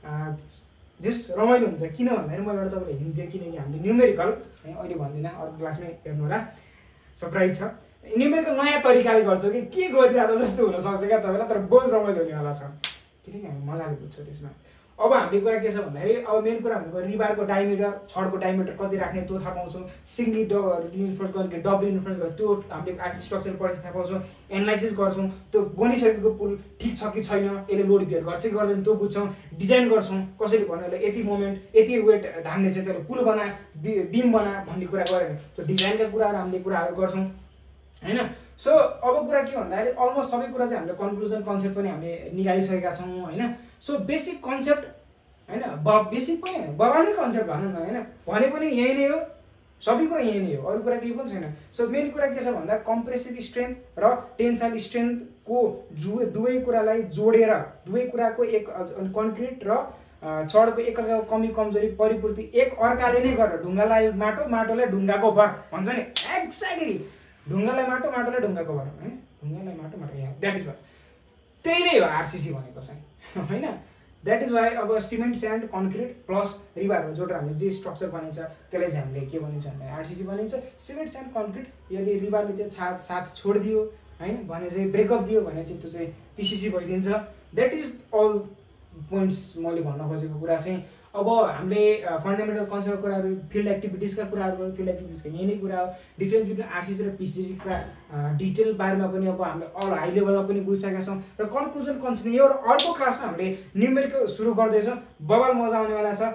जस रमाइलो हुन्छ। किन भन्दाखेरि मैले एउटा तपाईँलाई हिन्ट दिएँ, किनकि हामीले न्युमेरिकल अहिले भन्दिनँ, अर्को क्लासमै हेर्नु होला, सरप्राइज छ। न्युमेरिकल नयाँ तरिकाले गर्छौँ कि के गरिरहेको जस्तो हुनसक्छ क्या तपाईँलाई, तर बहुत रमाइलो हुनेवाला छ किनकि हामी मजाले बुझ्छौँ त्यसमा। अब हामीले कुरा के छ भन्दाखेरि अब मेन कुरा भनेको रिबारको डायमिटर, छडको डायमिटर कति राख्ने त्यो थाहा पाउँछौँ। सिङ्गली रिइन्फोर्स गर्ने कि डबल रिइन्फोर्स गर्ने त्यो हामीले आरसीसी स्ट्रक्चर पढेपछि थाहा पाउँछौँ। एनालाइसिस गर्छौँ, त्यो बनिसकेको पुल ठिक छ कि छैन, यसले लोड बियर गर्छ कि गर्दैन त्यो बुझ्छौँ। डिजाइन गर्छौँ, कसरी भन्यो भने यति मोमेन्ट यति वेट धान्ने चाहिँ त्यसले पुल बना बिम बना भन्ने कुरा गऱ्यो भने त्यो डिजाइनका कुराहरू हामीले कुराहरू गर्छौँ हैन। सो अब कुरा के भन्दाखेरि अलमोस्ट सबै कुरा चाहिँ हामीले कन्क्लुजन कन्सेप्ट पनि हामीले निकालिसकेका छौँ हैन। सो बेसिक कन्सेप्ट हैन, बेसिक पनि हैन, बबालै कन्सेप्ट भनौँ न हैन, भने पनि यही नै हो, सबै कुरा यही नै हो, अरू कुरा केही पनि छैन। सो मेन कुरा के छ भन्दा कम्प्रेसिभ स्ट्रेन्थ र टेन्साइल स्ट्रेन्थको दुवै कुरालाई जोडेर दुवै कुराको एक कन्क्रिट र छडको एकअर्काको कमी कमजोरी परिपूर्ति एक अर्काले नै गरेर ढुङ्गालाई माटो, माटोलाई ढुङ्गाको भर भन्छ नि, एक्ज्याक्टली ढुङ्गालाई माटो, माटोलाई ढुङ्गाको भर हैन, ढुङ्गालाई माटो, माटो यहाँ द्याट इज वाइ त्यही नै हो आरसीसी भनेको चाहिँ हैन। द्याट इज वाइ अब सिमेन्ट स्यान्ड कन्क्रिट प्लस रिबारहरू जोडेर हामीले जे स्ट्रक्चर बनिन्छ त्यसलाई चाहिँ हामीले के भनिन्छ भन्दा आरसीसी बनिन्छ। सिमेन्ट स्यान्ड कन्क्रिट यदि रिबारले चाहिँ साथ छोडिदियो हैन भने चाहिँ ब्रेकअप दियो भने चाहिँ त्यो चाहिँ पिसिसी भइदिन्छ। द्याट इज अल पोइन्ट्स मैले भन्न खोजेको कुरा चाहिँ। अब हामीले फन्डामेन्टल कन्सेप्टको कुराहरू, फिल्ड एक्टिभिटिजका कुराहरू, फिल्ड एक्टिभिटिजको यही नै कुरा हो। डिफ्रेन्स बिट्विन आरसीसी र पिसिसीका डिटेल बारेमा पनि अब हामीले अल हाई लेभलमा पनि बुझिसकेका छौँ र कन्क्लुजन कन्सेप्ट यो अर्को क्लासमा हामीले न्युमेरिकल सुरु गर्दैछौँ। बबाल मजा आउनेवाला छ।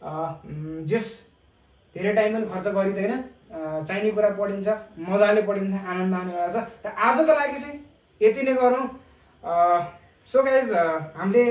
जस धेरै टाइम पनि खर्च गरिँदैन, चाहिने कुरा पढिन्छ, मजाले पढिन्छ, आनन्द आउनेवाला छ। र आजको लागि चाहिँ यति नै गरौँ। सो गाइज हामीले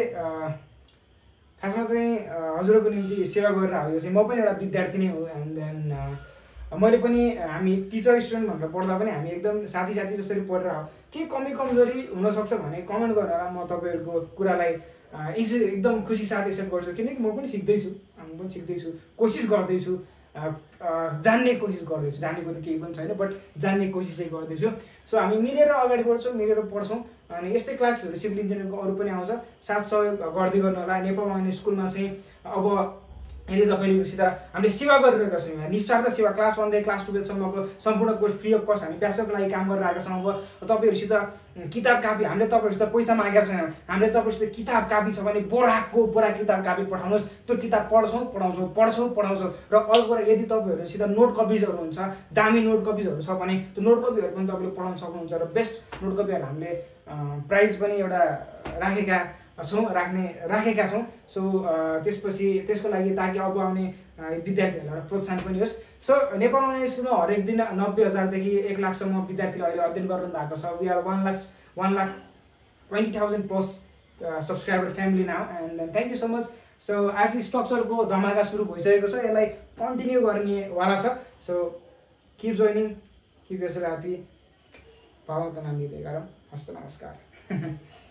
खासमा चाहिँ हजुरहरूको निम्ति सेवा गरेर हो। यो चाहिँ म पनि एउटा विद्यार्थी नै हो एन्ड देन मैले पनि हामी टिचर स्टुडेन्ट भनेर पढ्दा पनि हामी एकदम साथी जसरी पढेर हो। के कमी कमजोरी हुनसक्छ भने कमेन्ट गरेर म तपाईँहरूको कुरालाई एकदम खुसी साथ एक्सेप्ट गर्छु, किनकि म पनि सिक्दैछु, हामी पनि सिक्दैछु, कोसिस गर्दैछु, जान्ने कोसिस गर्दैछु। जानेको त केही पनि छैन बट जान्ने कोसिस चाहिँ गर्दैछु। सो हामी मिलेर अगाडि बढ्छौँ, मिलेर पढ्छौँ अनि यस्तै क्लासहरू सिभिल इन्जिनियरिङको अरू पनि आउँछ, साथ सहयोग गर्दै गर्नु होला। नेपाल अनलाइन स्कुलमा चाहिँ अब यदि तपाईँहरूसित हामीले सेवा गरिरहेका छौँ, यहाँ निस्वार्थ सेवा क्लास 1 देखि क्लास 12 सम्मको सम्पूर्ण कोर्स फ्री अफ कस्ट हामी प्यासोको लागि काम गरिरहेका छौँ। अब तपाईँहरूसित किताब कापी हामीले तपाईँहरूसित पैसा मागेका छैनौँ, हामीले तपाईँहरूसित किताब कापी छ भने बोरा किताब कापी पठाउनुहोस्, त्यो किताब पढ्छौँ पढाउँछौँ। र अर्को कुरा यदि तपाईँहरूसित नोट कपिजहरू हुन्छ, दामी नोट कपिजहरू छ भने त्यो नोट कपीहरू पनि तपाईँले पढाउन सक्नुहुन्छ। र बेस्ट नोट कपीहरू हामीले प्राइज पनि एउटा राखेका छौँ। सो त्यसपछि त्यसको लागि ताकि अब आउने विद्यार्थीहरूलाई एउटा प्रोत्साहन पनि होस्। सो नेपाल अनलाइन स्कुलमा हरेक दिन 90,000 देखि 1 लाखसम्म विद्यार्थीले अहिले अध्ययन गरिरहनु भएको छ। We are 1,20,000 plus subscriber family now and thank you so much. So RCC स्ट्रक्चरको धमाका सुरु भइसकेको छ, यसलाई कन्टिन्यू गर्नेवाला छ। So keep joining, keep yourself happy. भगवानको नाम लिँदै गरौँ। हस्त नमस्कार।